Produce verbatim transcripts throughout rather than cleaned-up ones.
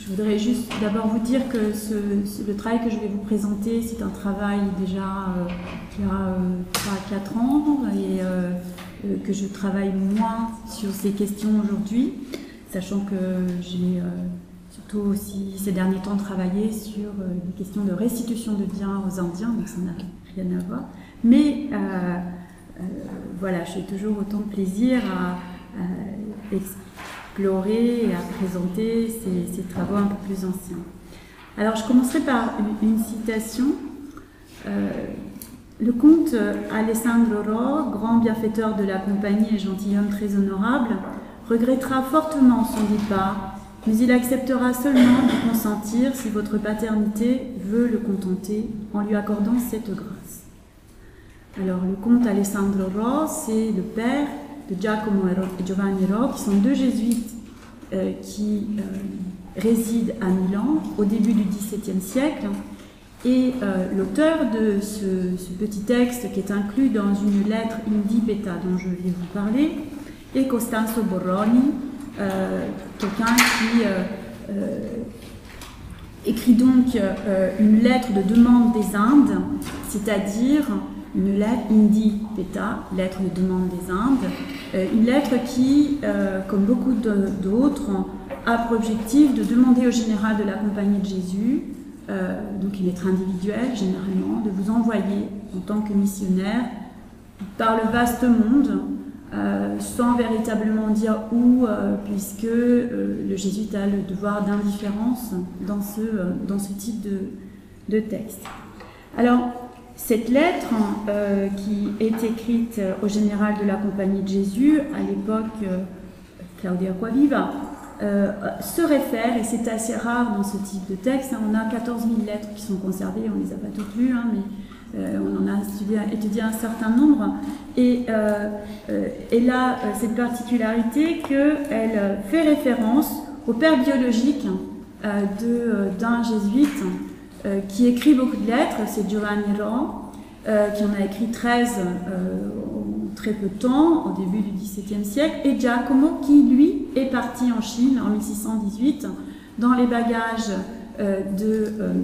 je voudrais juste d'abord vous dire que ce, ce, le travail que je vais vous présenter, c'est un travail déjà euh, qui a trois à quatre ans et euh, euh, que je travaille moins sur ces questions aujourd'hui, sachant que j'ai euh, surtout aussi ces derniers temps travaillé sur euh, des questions de restitution de biens aux Indiens, donc ça n'a rien à voir. Mais euh, euh, voilà, j'ai toujours autant de plaisir à, à explorer et à présenter ces, ces travaux un peu plus anciens. Alors je commencerai par une, une citation. Euh, le comte Alessandro Ro, grand bienfaiteur de la compagnie et gentilhomme très honorable, regrettera fortement son départ, mais il acceptera seulement de consentir si votre paternité veut le contenter en lui accordant cette grâce. Alors le comte Alessandro Ro, c'est le père de Giacomo et Giovanni Ro, qui sont deux jésuites euh, qui euh, résident à Milan au début du dix-septième siècle. Et euh, l'auteur de ce, ce petit texte, qui est inclus dans une lettre Indi Peta dont je vais vous parler, est Costanzo Borroni, euh, quelqu'un qui euh, euh, écrit donc euh, une lettre de demande des Indes, c'est-à-dire une lettre Indi Peta, lettre de demande des Indes, euh, une lettre qui, euh, comme beaucoup d'autres, a pour objectif de demander au général de la Compagnie de Jésus, euh, donc une lettre individuelle généralement, de vous envoyer en tant que missionnaire par le vaste monde, euh, sans véritablement dire où, euh, puisque euh, le jésuite a le devoir d'indifférence dans ce, euh, dans ce type de, de texte. Alors, cette lettre, euh, qui est écrite au général de la Compagnie de Jésus, à l'époque euh, Claudio Acquaviva, euh, se réfère, et c'est assez rare dans ce type de texte, hein, on a quatorze mille lettres qui sont conservées, on ne les a pas toutes lues, hein, mais euh, on en a étudié, étudié un certain nombre, et euh, euh, elle a euh, cette particularité qu'elle fait référence au père biologique euh, d'un jésuite, Euh, qui écrit beaucoup de lettres, c'est Giovanni Ro, euh, qui en a écrit treize euh, en très peu de temps, au début du dix-septième siècle, et Giacomo, qui lui est parti en Chine en mille six cent dix-huit dans les bagages euh, de, euh,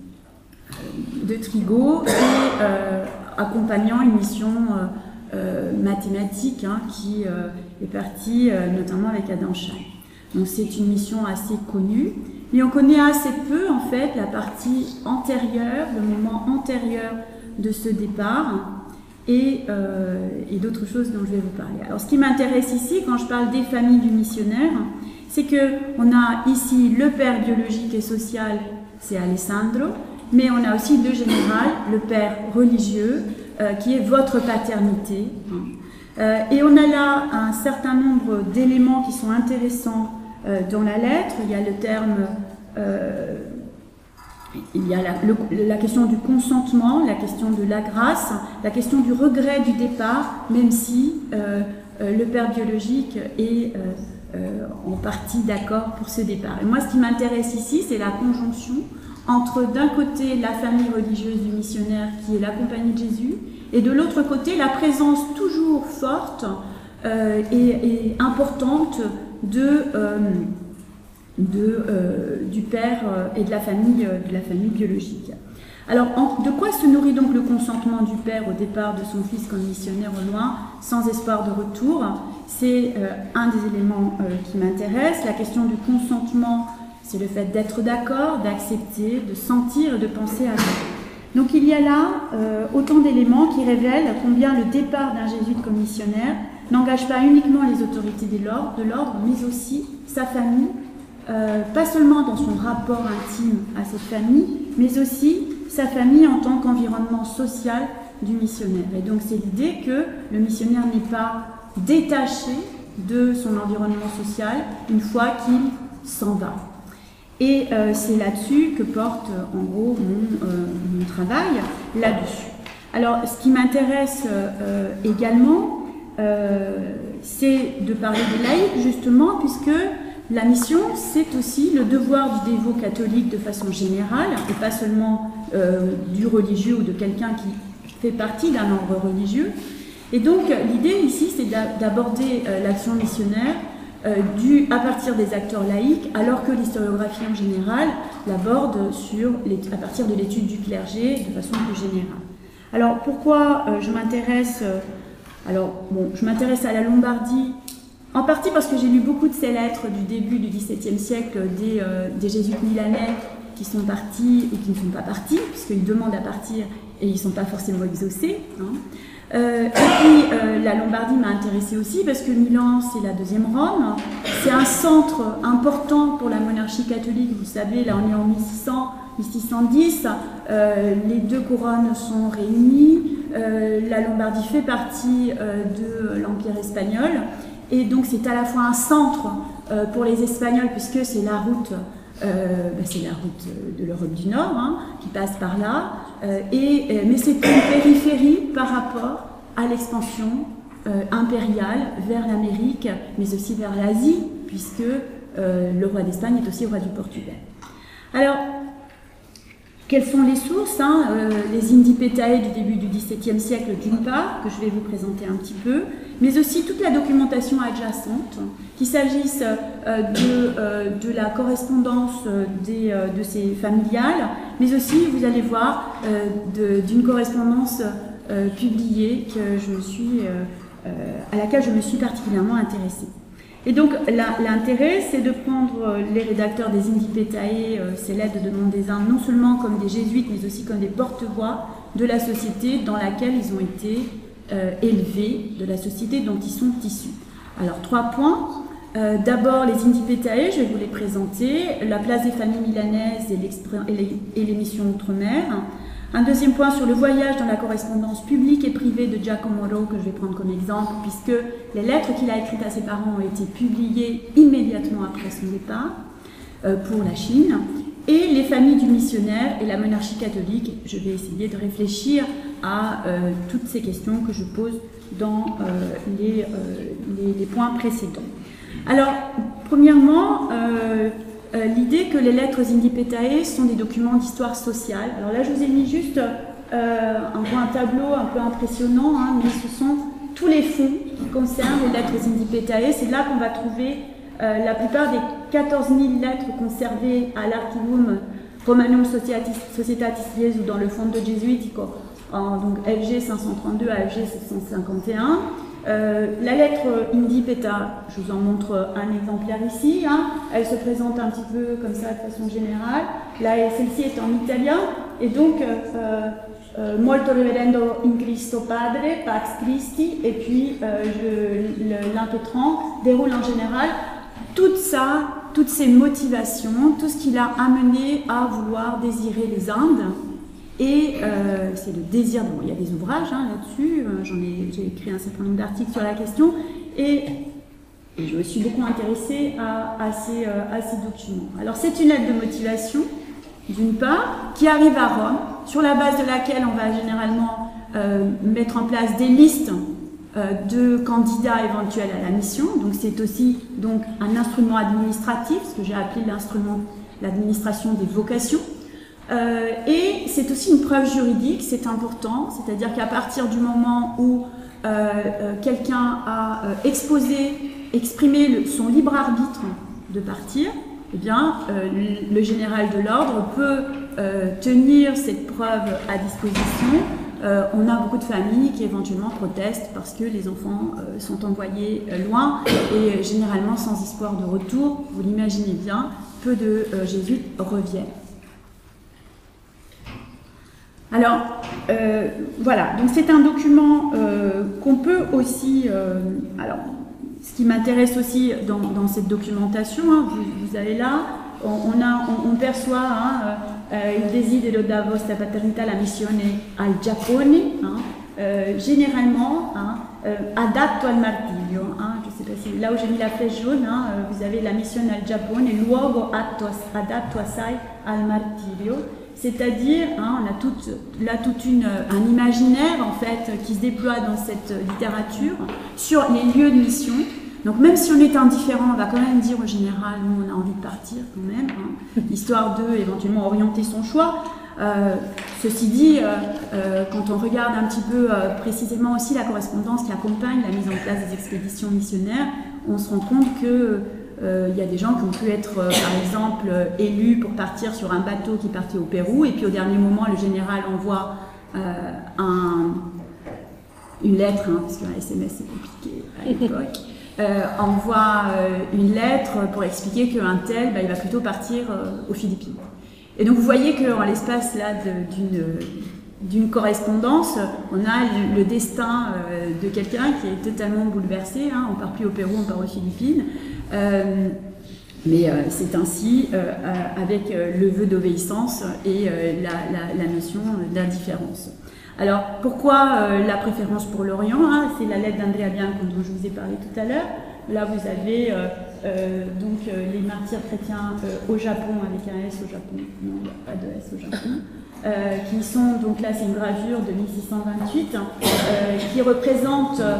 de Trigo et euh, accompagnant une mission euh, euh, mathématique hein, qui euh, est partie euh, notamment avec Adam Schay. Donc c'est une mission assez connue. Mais on connaît assez peu, en fait, la partie antérieure, le moment antérieur de ce départ et, euh, et d'autres choses dont je vais vous parler. Alors, ce qui m'intéresse ici, quand je parle des familles du missionnaire, c'est qu'on a ici le père biologique et social, c'est Alessandro, mais on a aussi le général, le père religieux, euh, qui est votre paternité. Euh, et on a là un certain nombre d'éléments qui sont intéressants dans la lettre. Il y a le terme, euh, il y a la, le, la question du consentement, la question de la grâce, la question du regret du départ, même si euh, euh, le père biologique est euh, euh, en partie d'accord pour ce départ. Et moi, ce qui m'intéresse ici, c'est la conjonction entre d'un côté la famille religieuse du missionnaire qui est la Compagnie de Jésus, et de l'autre côté la présence toujours forte euh, et, et importante de, euh, de, euh, du père et de la famille, de la famille biologique. Alors, en, de quoi se nourrit donc le consentement du père au départ de son fils comme missionnaire au loin, sans espoir de retour? C'est euh, un des éléments euh, qui m'intéresse. La question du consentement, c'est le fait d'être d'accord, d'accepter, de sentir et de penser à ça. Donc il y a là euh, autant d'éléments qui révèlent combien le départ d'un jésuite comme missionnaire n'engage pas uniquement les autorités de l'ordre, mais aussi sa famille, euh, pas seulement dans son rapport intime à cette famille, mais aussi sa famille en tant qu'environnement social du missionnaire. Et donc c'est l'idée que le missionnaire n'est pas détaché de son environnement social une fois qu'il s'en va. Et euh, c'est là-dessus que porte en gros mon, euh, mon travail, là-dessus. Alors ce qui m'intéresse euh, également, Euh, c'est de parler des laïcs, justement, puisque la mission, c'est aussi le devoir du dévot catholique de façon générale, et pas seulement euh, du religieux ou de quelqu'un qui fait partie d'un ordre religieux. Et donc, l'idée ici, c'est d'aborder euh, l'action missionnaire euh, due à partir des acteurs laïcs, alors que l'historiographie en général l'aborde sur les, à partir de l'étude du clergé de façon plus générale. Alors pourquoi euh, je m'intéresse euh, alors bon, je m'intéresse à la Lombardie en partie parce que j'ai lu beaucoup de ces lettres du début du dix-septième siècle des, euh, des jésuites milanais qui sont partis ou qui ne sont pas partis, puisqu'ils demandent à partir et ils ne sont pas forcément exaucés. Hein. Euh, et puis euh, la Lombardie m'a intéressée aussi parce que Milan, c'est la deuxième Rome, c'est un centre important pour la monarchie catholique. Vous savez, là on est en mille six cents, mille six cent dix, euh, les deux couronnes sont réunies, euh, la Lombardie fait partie euh, de l'Empire espagnol, et donc c'est à la fois un centre euh, pour les Espagnols, puisque c'est la route, euh, ben c'est la route de l'Europe du Nord, hein, qui passe par là, euh, et, euh, mais c'est une périphérie par rapport à l'expansion euh, impériale vers l'Amérique, mais aussi vers l'Asie, puisque euh, le roi d'Espagne est aussi roi du Portugal. Alors, quelles sont les sources, hein, euh, les Indipetae du début du dix-septième siècle d'une part, que je vais vous présenter un petit peu, mais aussi toute la documentation adjacente, qu'il s'agisse euh, de, euh, de la correspondance des, euh, de ces familiales, mais aussi, vous allez voir, euh, d'une correspondance euh, publiée que je me suis, euh, euh, à laquelle je me suis particulièrement intéressée. Et donc l'intérêt, c'est de prendre les rédacteurs des Indipetae, euh, ces lettres de demande des Indes, non seulement comme des jésuites, mais aussi comme des porte-voix de la société dans laquelle ils ont été euh, élevés, de la société dont ils sont issus. Alors trois points. Euh, D'abord les Indipetae, je vais vous les présenter, la place des familles milanaises et les, et les missions outre-mer. Un deuxième point sur le voyage dans la correspondance publique et privée de Giacomo Rò, que je vais prendre comme exemple, puisque les lettres qu'il a écrites à ses parents ont été publiées immédiatement après son départ euh, pour la Chine. Et les familles du missionnaire et la monarchie catholique. Je vais essayer de réfléchir à euh, toutes ces questions que je pose dans euh, les, euh, les, les points précédents. Alors, premièrement, euh, Euh, l'idée que les lettres Indipetae sont des documents d'histoire sociale. Alors là, je vous ai mis juste euh, un, un tableau un peu impressionnant, hein, mais ce sont tous les fonds qui concernent les lettres Indipetae. C'est là qu'on va trouver euh, la plupart des quatorze mille lettres conservées à l'Archivum Romanum Societatis Jesu dans le Fondo Gesuitico, en donc F G cinq cent trente-deux à F G sept cent cinquante et un. Euh, la lettre Indipeta, je vous en montre un exemplaire ici, hein. Elle se présente un petit peu comme ça de façon générale. Là, celle-ci est en italien, et donc euh, euh, Molto reverendo in Cristo Padre, Pax Christi, et puis euh, l'impétrant déroule en général tout ça, toutes ces motivations, tout ce qui l'a amené à vouloir désirer les Indes. Et euh, c'est le désir, bon, il y a des ouvrages hein, là-dessus, euh, j'en ai, j'ai écrit un certain nombre d'articles sur la question, et, et je me suis beaucoup intéressée à, à, ces, euh, à ces documents. Alors c'est une lettre de motivation, d'une part, qui arrive à Rome, sur la base de laquelle on va généralement euh, mettre en place des listes euh, de candidats éventuels à la mission, donc c'est aussi donc, un instrument administratif, ce que j'ai appelé l'instrument, l'administration des vocations. Euh, et c'est aussi une preuve juridique, c'est important, c'est-à-dire qu'à partir du moment où euh, euh, quelqu'un a euh, exposé, exprimé le, son libre arbitre de partir, eh bien, euh, le, le général de l'ordre peut euh, tenir cette preuve à disposition. Euh, on a beaucoup de familles qui éventuellement protestent parce que les enfants euh, sont envoyés euh, loin et euh, généralement sans espoir de retour. Vous l'imaginez bien, peu de euh, jésuites reviennent. Alors, euh, voilà, donc c'est un document euh, qu'on peut aussi, euh, alors, ce qui m'intéresse aussi dans, dans cette documentation, hein, vous, vous avez là, on, on, a, on, on perçoit hein, euh, il desidero da vostra paternità la missione al Giappone, hein, euh, généralement hein, euh, adatto al martirio, hein, je sais pas si, là où j'ai mis la flèche jaune, hein, euh, vous avez la missione al Giappone, luogo adatto assai al martirio. C'est-à-dire, hein, on a toute, là tout une, un imaginaire en fait qui se déploie dans cette littérature sur les lieux de mission. Donc même si on est indifférent, on va quand même dire au général, nous on a envie de partir quand même, hein, histoire de éventuellement orienter son choix. Euh, ceci dit, euh, euh, quand on regarde un petit peu euh, précisément aussi la correspondance qui accompagne la mise en place des expéditions missionnaires, on se rend compte que euh, y a des gens qui ont pu être, euh, par exemple, euh, élus pour partir sur un bateau qui partait au Pérou, et puis au dernier moment, le général envoie euh, un, une lettre, hein, parce qu'un S M S c'est compliqué à l'époque, euh, envoie euh, une lettre pour expliquer qu'un tel, bah, il va plutôt partir euh, aux Philippines. Et donc vous voyez qu'en l'espace là d'une d'une correspondance, on a le, le destin euh, de quelqu'un qui est totalement bouleversé, hein, on ne part plus au Pérou, on part aux Philippines. Euh, mais euh, c'est ainsi euh, avec euh, le vœu d'obéissance et euh, la, la, la notion d'indifférence. Alors pourquoi euh, la préférence pour l'Orient, hein, c'est la lettre d'Andrea Bianco dont je vous ai parlé tout à l'heure. Là vous avez euh, euh, donc euh, les martyrs chrétiens euh, au Japon, avec un S au Japon, non il n'y a pas de S au Japon. Euh, qui sont, donc là c'est une gravure de mille six cent vingt-huit, hein, euh, qui représente, euh,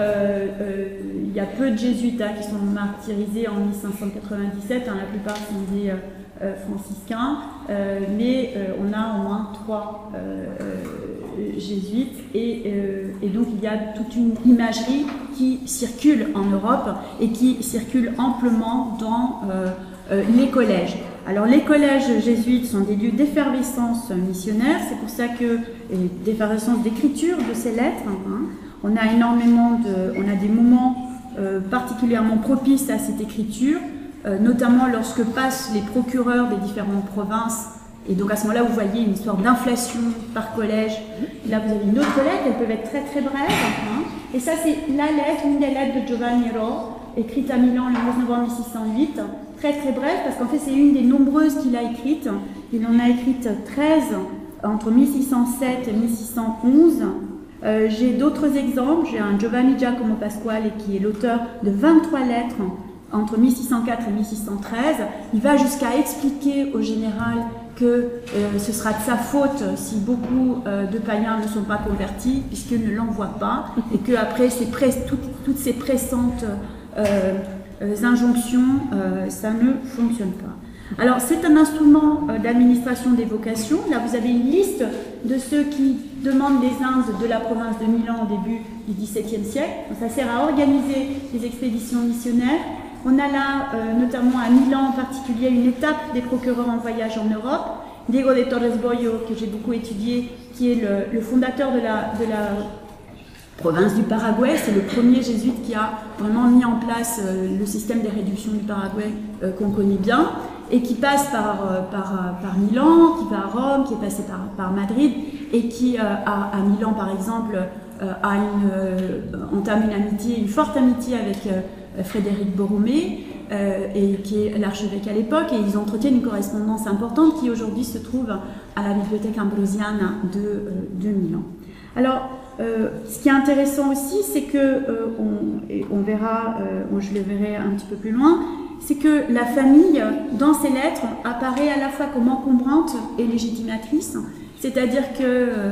euh, il y a peu de jésuites hein, qui sont martyrisés en mille cinq cent quatre-vingt-dix-sept, hein, la plupart sont des euh, euh, franciscains, euh, mais euh, on a au moins trois euh, euh, jésuites, et, euh, et donc il y a toute une imagerie qui circule en Europe et qui circule amplement dans euh, euh, les collèges. Alors les collèges jésuites sont des lieux d'effervescence missionnaire, c'est pour ça que, d'effervescence d'écriture de ces lettres, hein, on a énormément de, on a des moments euh, particulièrement propices à cette écriture, euh, notamment lorsque passent les procureurs des différentes provinces, et donc à ce moment-là vous voyez une sorte d'inflation par collège. Là vous avez une autre lettre, elles peuvent être très très brèves, hein, et ça c'est la lettre, une des lettres de Giovanni Ro, écrite à Milan le onze novembre mille six cent huit, très très bref, parce qu'en fait c'est une des nombreuses qu'il a écrites. Il en a écrites treize entre mille six cent sept et mille six cent onze. Euh, j'ai d'autres exemples, j'ai un Giovanni Giacomo Pasquale qui est l'auteur de vingt-trois lettres entre mille six cent quatre et mille six cent treize. Il va jusqu'à expliquer au général que euh, ce sera de sa faute si beaucoup euh, de païens ne sont pas convertis, puisqu'ils ne l'envoient pas, et qu'après toutes, toutes ces pressantes euh, Euh, injonctions, euh, ça ne fonctionne pas. Alors c'est un instrument euh, d'administration des vocations. Là vous avez une liste de ceux qui demandent les Indes de la province de Milan au début du dix-septième siècle. Donc, ça sert à organiser les expéditions missionnaires. On a là euh, notamment à Milan en particulier une étape des procureurs en voyage en Europe. Diego de Torres Boyo, que j'ai beaucoup étudié, qui est le, le fondateur de la, de la province du Paraguay, c'est le premier jésuite qui a vraiment mis en place euh, le système des réductions du Paraguay euh, qu'on connaît bien, et qui passe par, euh, par, euh, par Milan, qui va à Rome, qui est passé par, par Madrid, et qui, euh, à, à Milan par exemple, euh, a une, euh, entame une amitié, une forte amitié avec euh, Frédéric Borromée, euh, et qui est l'archevêque à l'époque, et ils entretiennent une correspondance importante qui aujourd'hui se trouve à la bibliothèque ambrosiane de, euh, de Milan. Alors, Euh, ce qui est intéressant aussi, c'est que, euh, on, et on verra, euh, je le verrai un petit peu plus loin, c'est que la famille, dans ses lettres, apparaît à la fois comme encombrante et légitimatrice, c'est-à-dire qu'il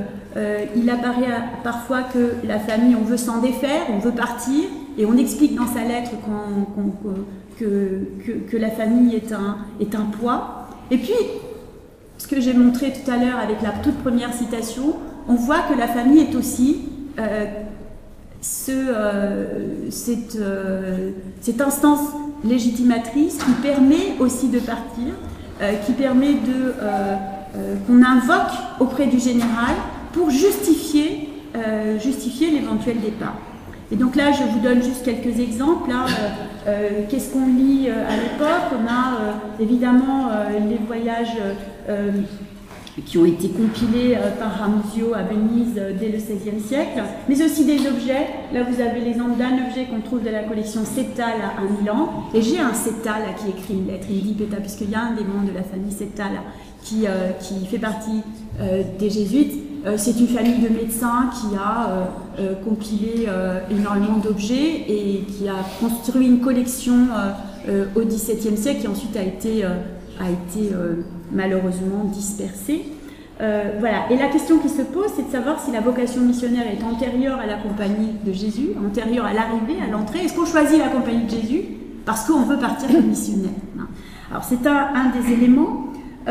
euh, apparaît à, parfois que la famille, on veut s'en défaire, on veut partir, et on explique dans sa lettre qu'on, qu'on, que, que, que la famille est un, est un poids. Et puis, ce que j'ai montré tout à l'heure avec la toute première citation, on voit que la famille est aussi euh, ce, euh, cette, euh, cette instance légitimatrice qui permet aussi de partir, euh, qui permet de, euh, euh, qu'on invoque auprès du général pour justifier, euh, justifier l'éventuel départ. Et donc là, je vous donne juste quelques exemples. Là, euh, euh, qu'est-ce qu'on lit euh, à l'époque? On a euh, évidemment euh, les voyages euh, qui ont été compilés euh, par Ramuzio à Venise euh, dès le seizième siècle, mais aussi des objets. Là, vous avez l'exemple d'un objet qu'on trouve de la collection Septal à, à Milan, et j'ai un Septal qui écrit une lettre, il dit Peta, puisqu'il y a un des membres de la famille Septal qui, euh, qui fait partie euh, des jésuites. Euh, c'est une famille de médecins qui a euh, euh, compilé euh, énormément d'objets et qui a construit une collection euh, euh, au dix-septième siècle qui ensuite a été... Euh, a été euh, malheureusement dispersée. Euh, voilà. Et la question qui se pose, c'est de savoir si la vocation missionnaire est antérieure à la compagnie de Jésus, antérieure à l'arrivée, à l'entrée. Est-ce qu'on choisit la compagnie de Jésus parce qu'on veut partir comme missionnaire? Alors c'est un, un des éléments.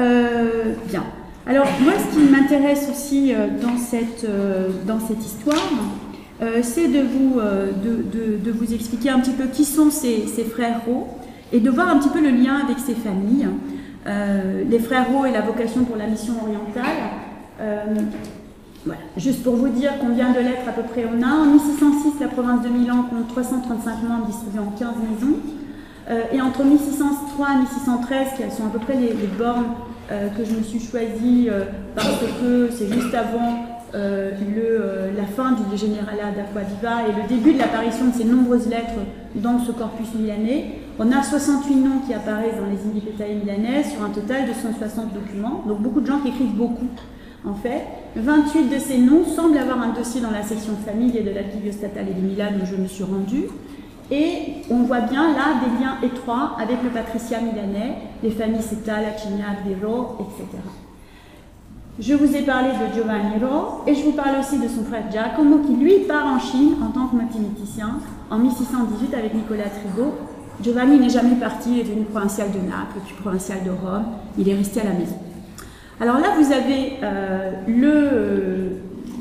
Euh, bien. Alors moi, ce qui m'intéresse aussi euh, dans, cette, euh, dans cette histoire, euh, c'est de vous, euh, de, de, de vous expliquer un petit peu qui sont ces, ces frères Ro et de voir un petit peu le lien avec ces familles. Euh, les frères Ro et la vocation pour la mission orientale. Euh, voilà. Juste pour vous dire combien de lettres à peu près on a. En mille six cent six, la province de Milan compte trois cent trente-cinq membres distribués en quinze maisons. Euh, et entre mille six cent trois et mille six cent treize, qui sont à peu près les, les bornes euh, que je me suis choisie euh, parce que c'est juste avant euh, le, euh, la fin du Generala d'Acquaviva et le début de l'apparition de ces nombreuses lettres dans ce corpus milanais. On a soixante-huit noms qui apparaissent dans les Indipetae milanaises sur un total de cent soixante documents, donc beaucoup de gens qui écrivent beaucoup en fait. vingt-huit de ces noms semblent avoir un dossier dans la section famille et de l'Archivio Statale di Milano où je me suis rendue. Et on voit bien là des liens étroits avec le patriciat milanais, les familles Setala, Cignardi, Ro, et cetera. Je vous ai parlé de Giovanni Ro et je vous parle aussi de son frère Giacomo qui lui part en Chine en tant que mathématicien en mille six cent dix-huit avec Nicolas Trigo. Giovanni n'est jamais parti, il est devenu provincial de Naples, puis provincial de Rome, il est resté à la maison. Alors là vous avez euh, le...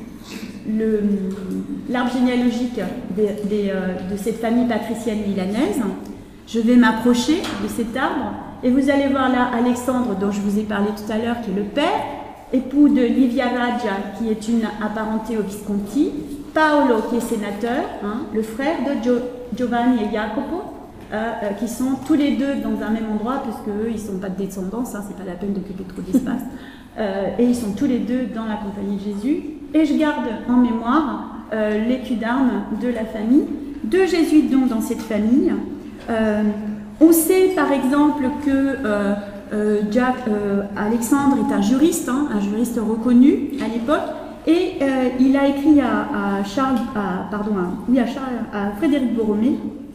l'arbre généalogique des, des, euh, de cette famille patricienne milanaise. Je vais m'approcher de cet arbre et vous allez voir là Alexandre dont je vous ai parlé tout à l'heure qui est le père, époux de Livia Raggia qui est une apparentée au Visconti, Paolo qui est sénateur, hein, le frère de Gio, Giovanni et Jacopo euh, euh, qui sont tous les deux dans un même endroit puisque eux ils ne sont pas de descendance, hein, c'est pas la peine d'occuper trop d'espace euh, et ils sont tous les deux dans la compagnie de Jésus. Et je garde en mémoire euh, l'écu d'armes de la famille, deux jésuites donc dans cette famille. Euh, on sait par exemple que euh, euh, Jack, euh, Alexandre est un juriste, hein, un juriste reconnu à l'époque, et euh, il a écrit à, à Charles, à, pardon, à, oui, à, Charles, à Frédéric Borromée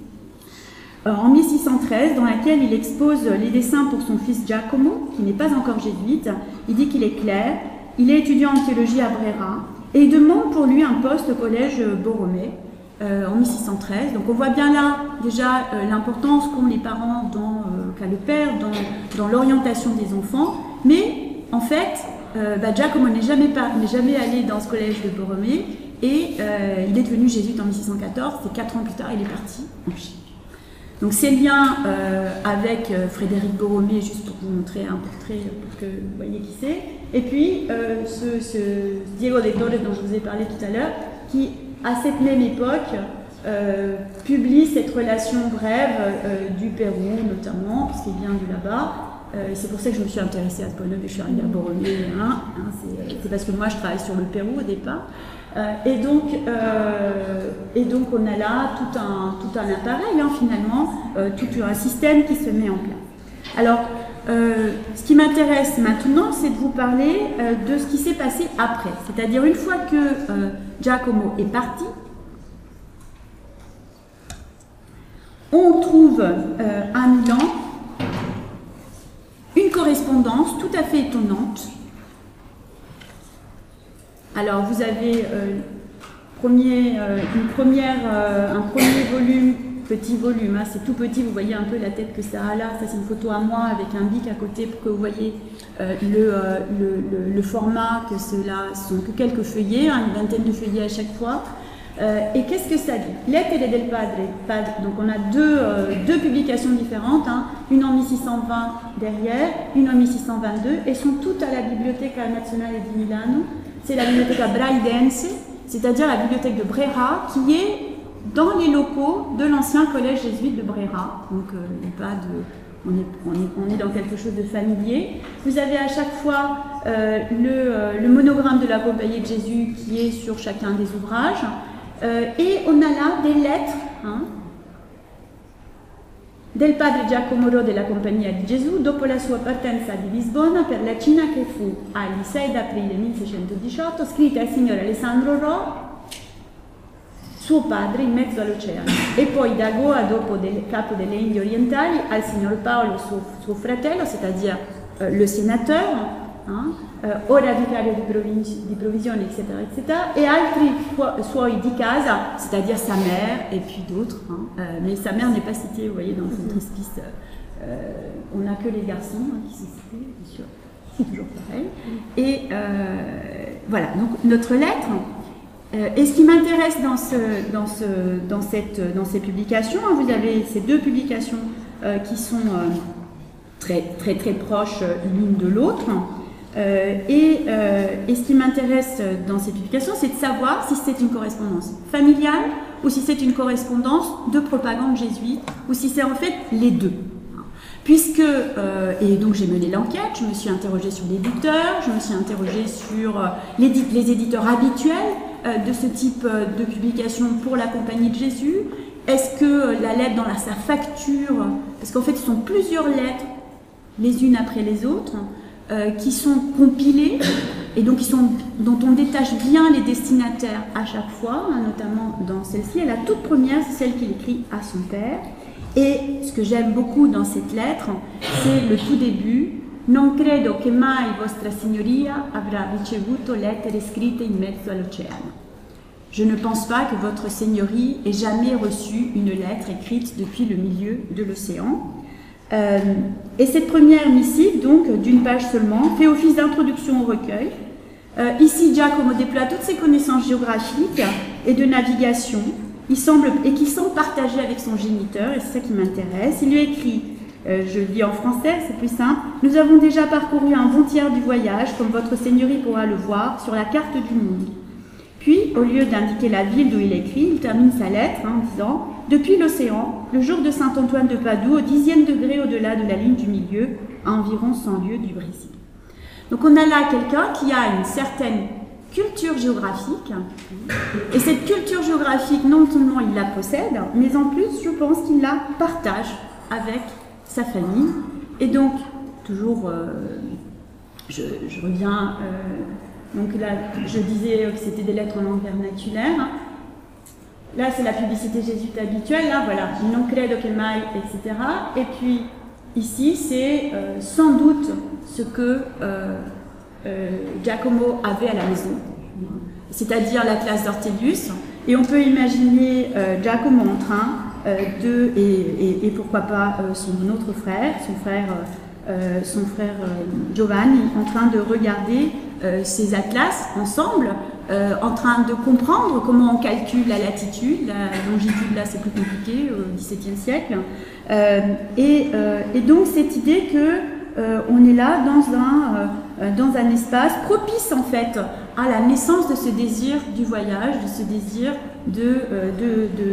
euh, en mille six cent treize, dans laquelle il expose les dessins pour son fils Giacomo, qui n'est pas encore jésuite. Il dit qu'il est clair. Il est étudiant en théologie à Brera et il demande pour lui un poste au collège Borromée euh, en mille six cent treize. Donc on voit bien là déjà euh, l'importance qu'ont les parents, dans, euh, qu'a le père dans, dans l'orientation des enfants. Mais en fait, euh, bah, Giacomo n'est jamais, n'est jamais allé dans ce collège de Borromée et euh, il est devenu jésuite en mille six cent quatorze. C'est quatre ans plus tard, il est parti en Chine. Donc ces liens euh, avec euh, Frédéric Borromée, juste pour vous montrer un portrait pour que vous voyez qui c'est. Et puis euh, ce, ce Diego de Torres dont je vous ai parlé tout à l'heure, qui à cette même époque euh, publie cette relation brève euh, du Pérou notamment, parce qu'il vient de là-bas. Euh, c'est pour ça que je me suis intéressée à ce bonhomme et je suis arrivée à Borromée. Hein, hein, c'est, c'est parce que moi je travaille sur le Pérou au départ. Euh, et, donc, euh, et donc on a là tout un, tout un appareil hein, finalement, euh, tout un système qui se met en place. Alors, euh, ce qui m'intéresse maintenant, c'est de vous parler euh, de ce qui s'est passé après. C'est-à-dire une fois que euh, Giacomo est parti, on trouve euh, à Milan une correspondance tout à fait étonnante. Alors vous avez euh, premier, euh, une première, euh, un premier volume, petit volume, hein, c'est tout petit, vous voyez un peu la tête que ça a là, ça c'est une photo à moi avec un bic à côté pour que vous voyez euh, le, euh, le, le, le format, que cela sont que quelques feuillets, hein, une vingtaine de feuillets à chaque fois. Euh, et qu'est-ce que ça dit? Lettere del Padre, Padre, donc on a deux, euh, deux publications différentes, hein, une en mille six cent vingt derrière, une en mille six cent vingt-deux, et sont toutes à la Biblioteca Nazionale di Milano. C'est la Biblioteca Braidense, c'est-à-dire la bibliothèque de Brera, qui est dans les locaux de l'ancien collège jésuite de Brera. Donc euh, il n'y a pas de... On est, on, est, on est dans quelque chose de familier. Vous avez à chaque fois euh, le, euh, le monogramme de la Compagnie de Jésus qui est sur chacun des ouvrages. Euh, et on a là des lettres hein, del padre Giacomo Ro della Compagnia di Gesù dopo la sua partenza di Lisbona per la Cina che fu il sei aprile milleseicentodiciotto scritte al signor Alessandro Ro, suo padre in mezzo all'oceano, e poi da Goa dopo del capo delle Indie orientali al signor Paolo suo, suo fratello, c'est-à-dire euh, le sénateur, hein, euh, ora vicario di, provinci, di provisione, et cetera, et cetera, et altri suoi di casa, c'est-à-dire sa mère et puis d'autres, hein, euh, mais sa mère n'est pas citée, vous voyez, dans son trispice, euh, on n'a que les garçons hein, qui sont cités, bien sûr, c'est toujours pareil. Et euh, voilà, donc notre lettre, Euh, et ce qui m'intéresse dans, ce, dans, ce, dans, cette, dans ces publications, hein, vous avez ces deux publications euh, qui sont euh, très, très, très proches l'une de l'autre. Euh, et, euh, et ce qui m'intéresse dans ces publications, c'est de savoir si c'est une correspondance familiale ou si c'est une correspondance de propagande jésuite ou si c'est en fait les deux. Puisque, euh, et donc j'ai mené l'enquête, je me suis interrogée sur l'éditeur, je me suis interrogée sur euh, les, les éditeurs habituels euh, de ce type euh, de publication pour la Compagnie de Jésus. Est-ce que euh, la lettre dans la, sa facture, parce qu'en fait ce sont plusieurs lettres, les unes après les autres, euh, qui sont compilées et donc qui sont, dont on détache bien les destinataires à chaque fois, hein, notamment dans celle-ci. Et la toute première, c'est celle qu'il écrit à son père. Et ce que j'aime beaucoup dans cette lettre, c'est le tout début. Non credo che mai vostra signoria avrà ricevuto lettere scritte in mezzo all'oceano. Je ne pense pas que votre seigneurie ait jamais reçu une lettre écrite depuis le milieu de l'océan. Euh, et cette première missive, donc d'une page seulement, fait office d'introduction au recueil. Euh, ici, Giacomo déploie toutes ses connaissances géographiques et de navigation. Il semble, et qui semble partager avec son géniteur, et c'est ça qui m'intéresse. Il lui écrit, euh, je lis en français, c'est plus simple, « Nous avons déjà parcouru un bon tiers du voyage, comme votre seigneurie pourra le voir, sur la carte du monde. » Puis, au lieu d'indiquer la ville d'où il écrit, il termine sa lettre hein, en disant « Depuis l'océan, le jour de Saint-Antoine de Padoue, au dixième degré au-delà de la ligne du milieu, à environ cent lieues du Brésil. » Donc on a là quelqu'un qui a une certaine culture géographique, et cette culture géographique, non seulement il la possède, mais en plus, je pense qu'il la partage avec sa famille. Et donc, toujours, euh, je, je reviens, euh, donc là, je disais que c'était des lettres en langue vernaculaire. Là, c'est la publicité jésuite habituelle, là, voilà, non credo che mai, et cetera. Et puis, ici, c'est euh, sans doute ce que euh, Euh, Giacomo avait à la maison, c'est-à-dire la classe d'Ortelius, et on peut imaginer euh, Giacomo en train euh, de, et, et, et pourquoi pas euh, son autre frère, son frère, euh, son frère euh, Giovanni, en train de regarder euh, ces atlas ensemble, euh, en train de comprendre comment on calcule la latitude, la longitude là c'est plus compliqué au dix-septième siècle, euh, et, euh, et donc cette idée que Euh, on est là dans un, euh, dans un espace propice en fait à la naissance de ce désir du voyage, de ce désir de, euh, de, de,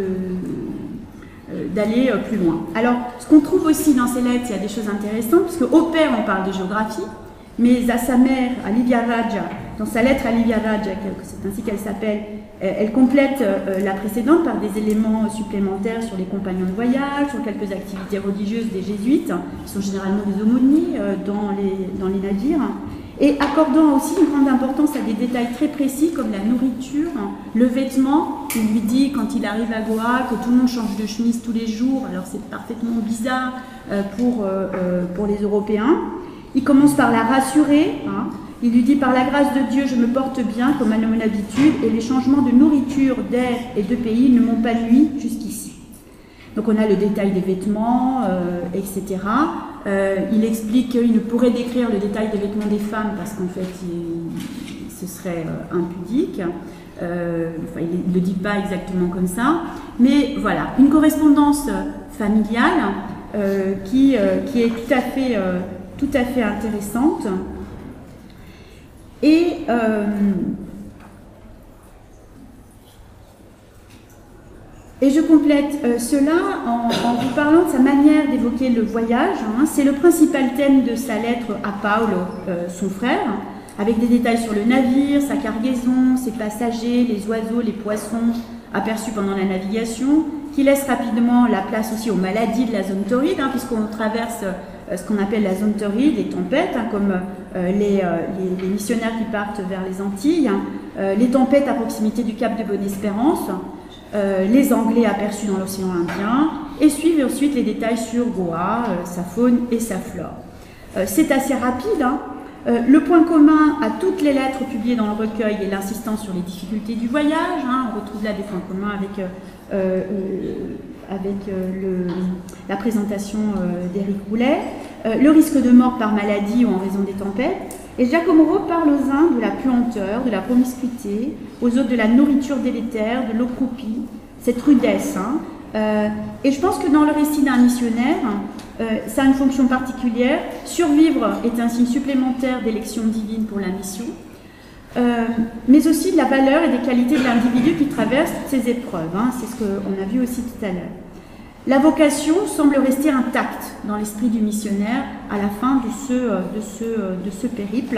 euh, d'aller euh, plus loin. Alors, ce qu'on trouve aussi dans ces lettres, il y a des choses intéressantes, parce qu'au père on parle de géographie, mais à sa mère, à Livia Raggia, dans sa lettre à Livia Raggia, c'est ainsi qu'elle s'appelle, elle complète la précédente par des éléments supplémentaires sur les compagnons de voyage, sur quelques activités religieuses des jésuites, qui sont généralement des aumôniers dans les, dans les navires, et accordant aussi une grande importance à des détails très précis comme la nourriture, le vêtement. Il lui dit quand il arrive à Goa que tout le monde change de chemise tous les jours, alors c'est parfaitement bizarre pour, pour les Européens. Il commence par la rassurer, hein. Il lui dit « Par la grâce de Dieu, je me porte bien comme à mon habitude et les changements de nourriture, d'air et de pays ne m'ont pas nui jusqu'ici. » Donc on a le détail des vêtements, euh, et cetera. Euh, il explique qu'il ne pourrait décrire le détail des vêtements des femmes parce qu'en fait, il, ce serait euh, impudique. Euh, enfin, il ne le dit pas exactement comme ça. Mais voilà, une correspondance familiale euh, qui, euh, qui est tout à fait, euh, tout à fait intéressante. Et, euh, et je complète euh, cela en, en vous parlant de sa manière d'évoquer le voyage. Hein. C'est le principal thème de sa lettre à Paolo, euh, son frère, avec des détails sur le navire, sa cargaison, ses passagers, les oiseaux, les poissons aperçus pendant la navigation, qui laisse rapidement la place aussi aux maladies de la zone torride, hein, puisqu'on traverse euh, ce qu'on appelle la zone torride, les tempêtes, hein, comme euh, les, euh, les, les missionnaires qui partent vers les Antilles, hein, euh, les tempêtes à proximité du cap de Bonne-Espérance, euh, les Anglais aperçus dans l'océan Indien, et suivent ensuite les détails sur Goa, euh, sa faune et sa flore. Euh, C'est assez rapide, hein. Euh, le point commun à toutes les lettres publiées dans le recueil est l'insistance sur les difficultés du voyage. Hein. On retrouve là des points communs avec, euh, euh, avec euh, le, la présentation euh, d'Éric Roulet. Euh, le risque de mort par maladie ou en raison des tempêtes. Et Giacomo parle aux uns de la puanteur, de la promiscuité, aux autres de la nourriture délétère, de l'eau croupie, cette rudesse. Hein. Euh, et je pense que dans le récit d'un missionnaire, euh, ça a une fonction particulière. Survivre est un signe supplémentaire d'élection divine pour la mission, euh, mais aussi de la valeur et des qualités de l'individu qui traverse toutes ces épreuves. Hein. C'est ce qu'on a vu aussi tout à l'heure. La vocation semble rester intacte dans l'esprit du missionnaire à la fin de ce, de ce, de ce périple.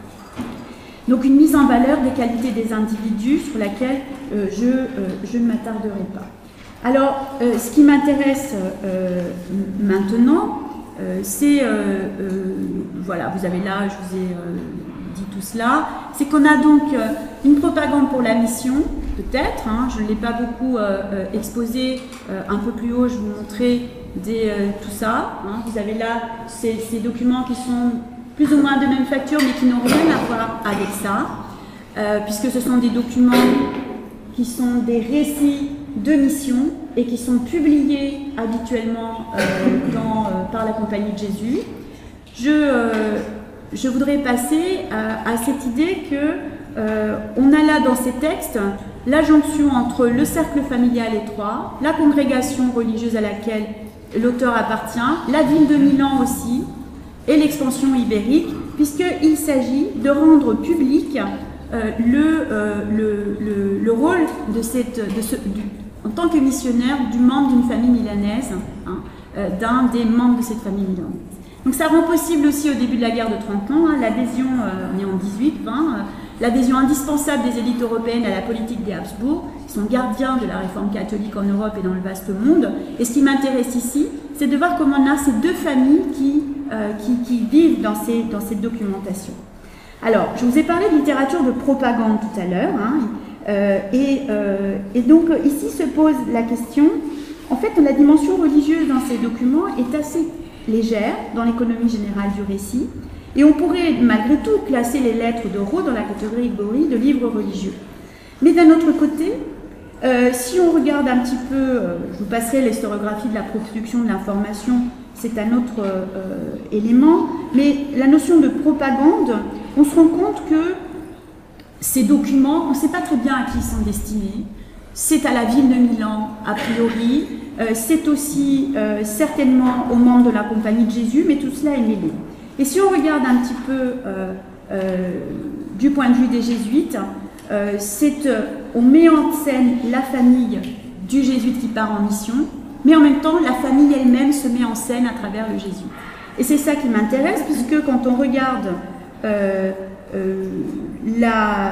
Donc une mise en valeur des qualités des individus sur laquelle euh, je, euh, je ne m'attarderai pas. Alors, euh, ce qui m'intéresse euh, maintenant, euh, c'est, euh, euh, voilà, vous avez là, je vous ai euh, dit tout cela, c'est qu'on a donc euh, une propagande pour la mission, peut-être, hein, je ne l'ai pas beaucoup euh, euh, exposé, euh, un peu plus haut je vous montrais des, euh, tout ça, hein, vous avez là ces, ces documents qui sont plus ou moins de même facture mais qui n'ont rien à voir avec ça, euh, puisque ce sont des documents qui sont des récits de mission et qui sont publiés habituellement euh, dans, euh, par la Compagnie de Jésus. Je, euh, je voudrais passer à, à cette idée que euh, on a là dans ces textes la jonction entre le cercle familial étroit, la congrégation religieuse à laquelle l'auteur appartient, la ville de Milan aussi, et l'expansion ibérique, puisqu'il s'agit de rendre public euh, le, euh, le, le, le rôle de cette, de ce, du, en tant que missionnaire du membre d'une famille milanaise, hein, euh, d'un des membres de cette famille milanaise. Donc ça rend possible aussi au début de la guerre de trente ans, hein, l'adhésion, euh, on est en dix-huit vingt, euh, l'adhésion indispensable des élites européennes à la politique des Habsbourg, qui sont gardiens de la réforme catholique en Europe et dans le vaste monde. Et ce qui m'intéresse ici, c'est de voir comment on a ces deux familles qui, euh, qui, qui vivent dans, ces, dans cette documentation. Alors, je vous ai parlé de littérature de propagande tout à l'heure, hein, euh, et, euh, et donc ici se pose la question, en fait la dimension religieuse dans ces documents est assez légère dans l'économie générale du récit, et on pourrait malgré tout classer les lettres de Rho dans la catégorie de livres religieux. Mais d'un autre côté, euh, si on regarde un petit peu, euh, je vous passerai l'historiographie de la production de l'information, c'est un autre euh, élément, mais la notion de propagande, on se rend compte que ces documents, on ne sait pas très bien à qui ils sont destinés. C'est à la ville de Milan, a priori, euh, c'est aussi euh, certainement aux membres de la Compagnie de Jésus, mais tout cela est mêlé. Et si on regarde un petit peu euh, euh, du point de vue des jésuites, euh, c'est, euh, on met en scène la famille du jésuite qui part en mission, mais en même temps, la famille elle-même se met en scène à travers le jésuite. Et c'est ça qui m'intéresse, puisque quand on regarde euh, euh, la,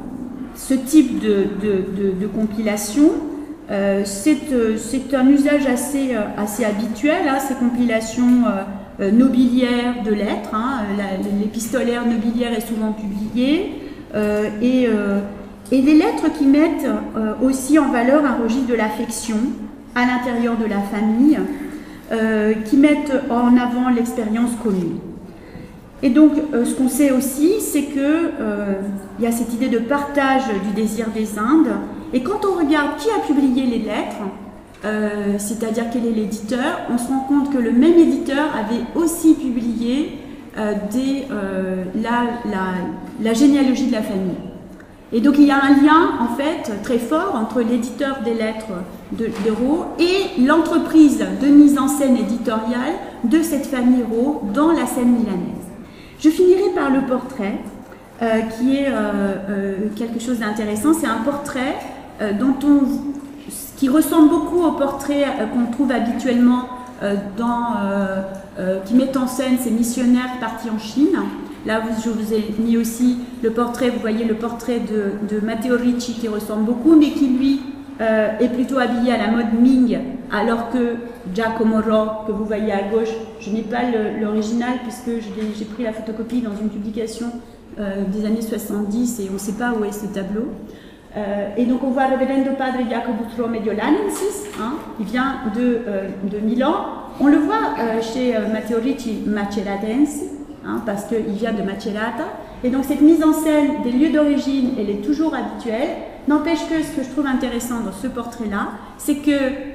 ce type de, de, de, de compilation, euh, c'est euh, un usage assez, euh, assez habituel, hein, ces compilations euh, euh, nobiliaires de lettres. Hein, l'épistolaire nobiliaire est souvent publié, euh, et, euh, et les lettres qui mettent euh, aussi en valeur un registre de l'affection à l'intérieur de la famille, euh, qui mettent en avant l'expérience commune. Et donc, euh, ce qu'on sait aussi, c'est qu'il euh, y a cette idée de partage du désir des Indes. Et quand on regarde qui a publié les lettres, euh, c'est-à-dire quel est l'éditeur, on se rend compte que le même éditeur avait aussi publié euh, des, euh, la, la, la généalogie de la famille. Et donc, il y a un lien, en fait, très fort entre l'éditeur des lettres de, de Rho et l'entreprise de mise en scène éditoriale de cette famille Rho dans la scène milanaise. Je finirai par le portrait, euh, qui est euh, euh, quelque chose d'intéressant. C'est un portrait euh, dont on, qui ressemble beaucoup au portrait euh, qu'on trouve habituellement euh, dans, euh, euh, qui met en scène ces missionnaires partis en Chine. Là, je vous ai mis aussi le portrait, vous voyez le portrait de, de Matteo Ricci qui ressemble beaucoup, mais qui lui euh, est plutôt habillé à la mode Ming, alors que Giacomo Rho, que vous voyez à gauche, je n'ai pas l'original puisque j'ai pris la photocopie dans une publication euh, des années soixante-dix et on ne sait pas où est ce tableau. Euh, et donc on voit Reverendo Padre Jacopo Mediolanensis, hein, il vient de, euh, de Milan. On le voit euh, chez euh, Matteo Ricci Maceratense, hein, parce qu'il vient de Macerata. Et donc cette mise en scène des lieux d'origine, elle est toujours habituelle. N'empêche que ce que je trouve intéressant dans ce portrait-là, c'est que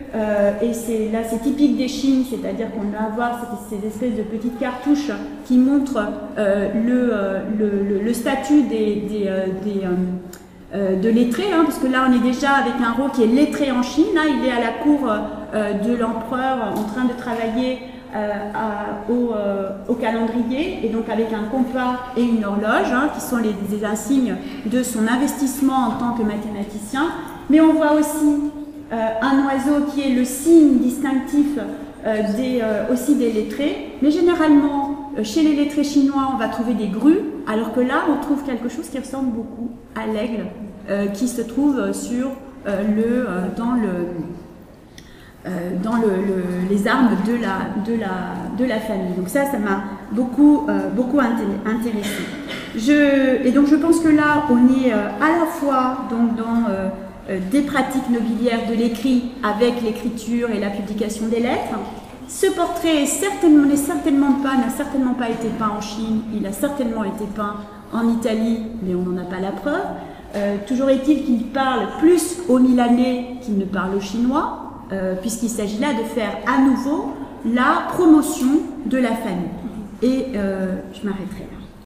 euh, et c'est là c'est typique des Chines, c'est-à-dire qu'on va avoir ces, ces espèces de petites cartouches qui montrent euh, le, euh, le, le, le statut des, des, euh, des euh, euh, de lettrés, hein, parce que là on est déjà avec un roi qui est lettré en Chine, hein, il est à la cour euh, de l'empereur en train de travailler euh, à, au, euh, au calendrier, et donc avec un compas et une horloge, hein, qui sont les, les insignes de son investissement en tant que mathématicien. Mais on voit aussi euh, un oiseau qui est le signe distinctif euh, des, euh, aussi des lettrés, mais généralement euh, chez les lettrés chinois on va trouver des grues, alors que là on trouve quelque chose qui ressemble beaucoup à l'aigle euh, qui se trouve sur, euh, le, euh, dans, le, euh, dans le, le, les armes de la, de, la, de la famille. Donc ça, ça m'a beaucoup, euh, beaucoup intéressé. Je, et donc je pense que là on est euh, à la fois donc, dans euh, des pratiques nobiliaires de l'écrit avec l'écriture et la publication des lettres. Ce portrait est certainement, n'est certainement pas, n'a certainement pas été peint en Chine, il a certainement été peint en Italie, mais on n'en a pas la preuve. Euh, toujours est-il qu'il parle plus au Milanais qu'il ne parle au Chinois, euh, puisqu'il s'agit là de faire à nouveau la promotion de la famille. Et euh, je m'arrêterai là.